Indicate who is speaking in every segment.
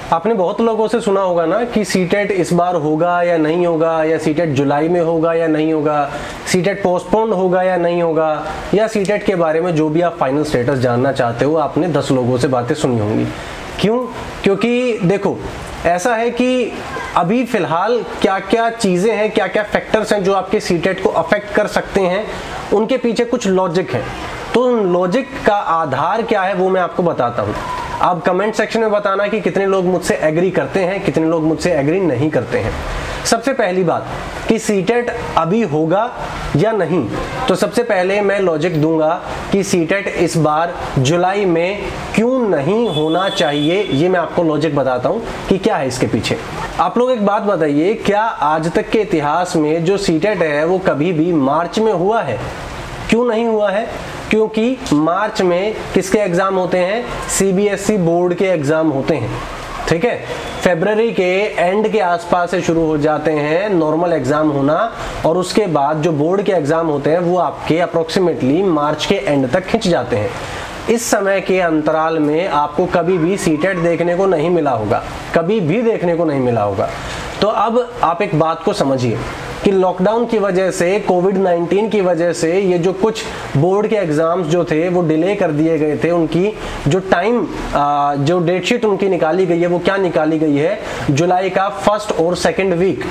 Speaker 1: आपने बहुत लोगों से सुना होगा ना कि सीटेट इस बार होगा या नहीं होगा, या सीटेट जुलाई में होगा या नहीं होगा, सीटेट पोस्टपोन्ड होगा या नहीं होगा, या सीटेट के बारे में जो भी आप फाइनल स्टेटस जानना चाहते हो आपने 10 लोगों से बातें सुनी होंगी। क्यों? क्योंकि देखो ऐसा है कि अभी फिलहाल क्या क्या चीज़ें हैं, क्या क्या फैक्टर्स हैं जो आपके सीटेट को अफेक्ट कर सकते हैं, उनके पीछे कुछ लॉजिक है। तो उन लॉजिक का आधार क्या है वो मैं आपको बताता हूँ। आप कमेंट सेक्शन में बताना कि कितने लोग मुझसे एग्री करते हैं, कितने लोग मुझसे एग्री नहीं करते हैं। सबसे पहली बात कि सीटेट अभी होगा या नहीं, तो सबसे पहले मैं लॉजिक दूंगा कि सीटेट इस बार जुलाई में क्यों नहीं होना चाहिए। ये मैं आपको लॉजिक बताता हूं कि क्या है इसके पीछे। आप लोग एक बात बताइए, क्या आज तक के इतिहास में जो सीटेट है वो कभी भी मार्च में हुआ है? क्यों नहीं हुआ है? क्योंकि मार्च में किसके एग्जाम होते हैं? सीबीएसई बोर्ड के एग्जाम होते हैं, ठीक है। फरवरी के एंड के आसपास से शुरू हो जाते हैं नॉर्मल एग्जाम होना, और उसके बाद जो बोर्ड के एग्जाम होते हैं वो आपके अप्रोक्सीमेटली मार्च के एंड तक खिंच जाते हैं। इस समय के अंतराल में आपको कभी भी सीटेट देखने को नहीं मिला होगा, कभी भी देखने को नहीं मिला होगा। तो अब आप एक बात को समझिए कि लॉकडाउन की वजह से, कोविड-19 की वजह से ये जो कुछ बोर्ड के एग्जाम्स जो थे वो डिले कर दिए गए थे। उनकी जो टाइम, जो डेटशीट उनकी निकाली गई है वो क्या निकाली गई है? जुलाई का फर्स्ट और सेकंड वीक।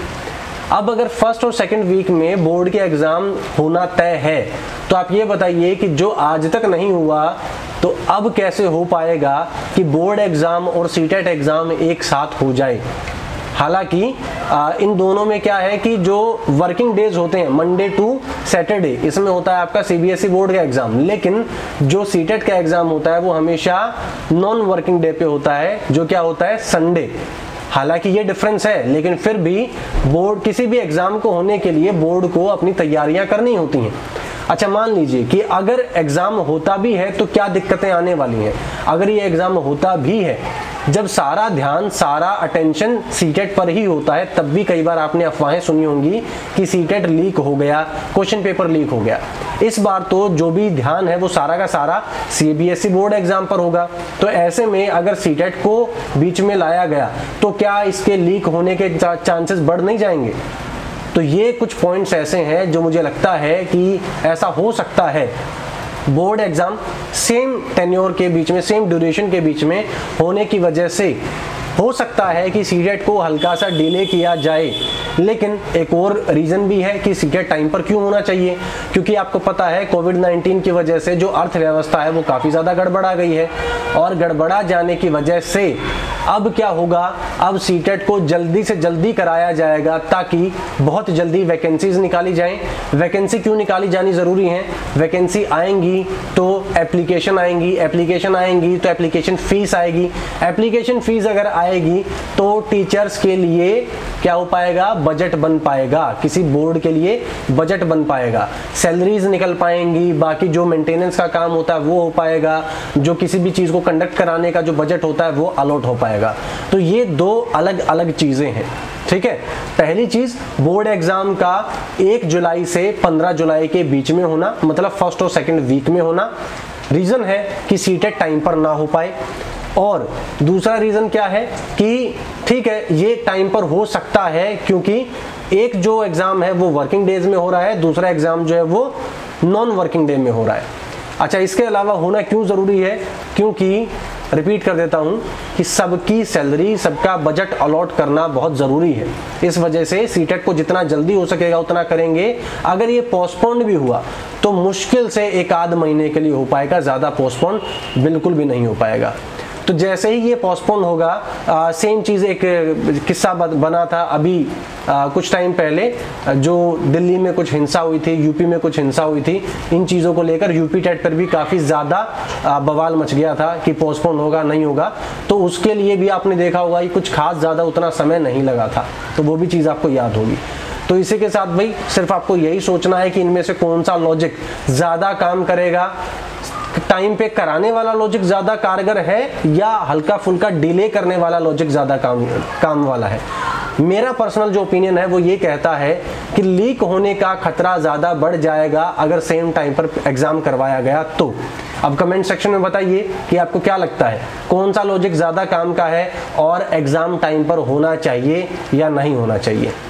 Speaker 1: अब अगर फर्स्ट और सेकंड वीक में बोर्ड के एग्जाम होना तय है, तो आप ये बताइए कि जो आज तक नहीं हुआ तो अब कैसे हो पाएगा कि बोर्ड एग्जाम और सीटेट एग्जाम एक साथ हो जाए। हालांकि इन दोनों में क्या है कि जो वर्किंग डेज होते हैं मंडे टू सैटरडे, इसमें होता है आपका सीबीएसई बोर्ड का एग्जाम, लेकिन जो सीटेट का एग्जाम होता है वो हमेशा नॉन वर्किंग डे पे होता है, जो क्या होता है? संडे। हालांकि ये डिफरेंस है, लेकिन फिर भी बोर्ड, किसी भी एग्जाम को होने के लिए बोर्ड को अपनी तैयारियां करनी होती हैं। अच्छा, मान लीजिए कि अगर एग्जाम होता भी है तो क्या दिक्कतें आने वाली हैं। अगर ये एग्जाम होता भी है, जब सारा ध्यान, सारा अटेंशन सीटेट पर ही होता है, तब भी कई बार आपने अफवाहें सुनी होंगी कि सीटेट लीक हो गया, क्वेश्चन पेपर लीक हो गया। इस बार तो जो भी ध्यान है वो सारा का सारा सीबीएसई बोर्ड एग्जाम पर होगा। तो ऐसे में अगर सीटेट को बीच में लाया गया तो क्या इसके लीक होने के चांसेस बढ़ नहीं जाएंगे? तो ये कुछ पॉइंट्स ऐसे हैं जो मुझे लगता है कि ऐसा हो सकता है। बोर्ड एग्जाम सेम टेन्योर के बीच में, सेम ड्यूरेशन के बीच में होने की वजह से हो सकता है कि सीटेट को हल्का सा डिले किया जाए। लेकिन एक और रीजन भी है कि सीटेट टाइम पर क्यों होना चाहिए, क्योंकि आपको पता है कोविड-19 की वजह से जो अर्थव्यवस्था है वो काफ़ी ज़्यादा गड़बड़ा गई है, और गड़बड़ा जाने की वजह से अब क्या होगा? अब सीटेट को जल्दी से जल्दी कराया जाएगा ताकि बहुत जल्दी वैकेंसीज निकाली जाएं। वैकेंसी क्यों निकाली जानी ज़रूरी है? वैकेंसी आएंगी तो एप्लीकेशन आएंगी, एप्लीकेशन आएंगी तो एप्लीकेशन फीस आएगी, एप्लीकेशन फीस अगर आएगी तो टीचर्स के लिए क्या हो पाएगा? बजट बन पाएगा, किसी बोर्ड के लिए बजट बन पाएगा, सैलरीज निकल पाएंगी, बाकी जो मेंटेनेंस का काम होता है वो हो पाएगा, जो किसी भी चीज़ को कंडक्ट कराने का जो बजट होता है वो अलॉट हो पाएगा। तो ये दो अलग अलग चीज़ें हैं, ठीक है। पहली चीज, बोर्ड एग्जाम का 1 जुलाई से 15 जुलाई के बीच में होना, मतलब फर्स्ट और सेकंड वीक में होना। रीजन है कि सीटेट टाइम पर ना हो पाए। और दूसरा रीजन क्या है कि ठीक है ये टाइम पर हो सकता है क्योंकि एक जो एग्जाम है वो वर्किंग डेज में हो रहा है, दूसरा एग्जाम जो है वो नॉन वर्किंग डे में हो रहा है। अच्छा, इसके अलावा होना क्यों जरूरी है? क्योंकि रिपीट कर देता हूं कि सबकी सैलरी, सबका बजट अलॉट करना बहुत ज़रूरी है। इस वजह से सीटेट को जितना जल्दी हो सकेगा उतना करेंगे। अगर ये पोस्टपोन्ड भी हुआ तो मुश्किल से 1 आध महीने के लिए हो पाएगा, ज़्यादा पोस्टपोन्ड बिल्कुल भी नहीं हो पाएगा। तो जैसे ही ये पोस्टपोन होगा, सेम चीज़, एक किस्सा बना था अभी कुछ टाइम पहले, जो दिल्ली में कुछ हिंसा हुई थी, यूपी में कुछ हिंसा हुई थी, इन चीज़ों को लेकर यूपी टेट पर भी काफ़ी ज़्यादा बवाल मच गया था कि पोस्टपोन होगा नहीं होगा। तो उसके लिए भी आपने देखा होगा कि कुछ खास ज़्यादा उतना समय नहीं लगा था, तो वो भी चीज़ आपको याद होगी। तो इसी के साथ भाई सिर्फ आपको यही सोचना है कि इनमें से कौन सा लॉजिक ज़्यादा काम करेगा, टाइम पे कराने वाला लॉजिक ज्यादा कारगर है या हल्का फुल्का डिले करने वाला लॉजिक ज्यादा काम वाला है। मेरा पर्सनल जो ओपिनियन है वो ये कहता है कि लीक होने का खतरा ज्यादा बढ़ जाएगा अगर सेम टाइम पर एग्जाम करवाया गया तो। अब कमेंट सेक्शन में बताइए कि आपको क्या लगता है, कौन सा लॉजिक ज़्यादा काम का है और एग्ज़ाम टाइम पर होना चाहिए या नहीं होना चाहिए।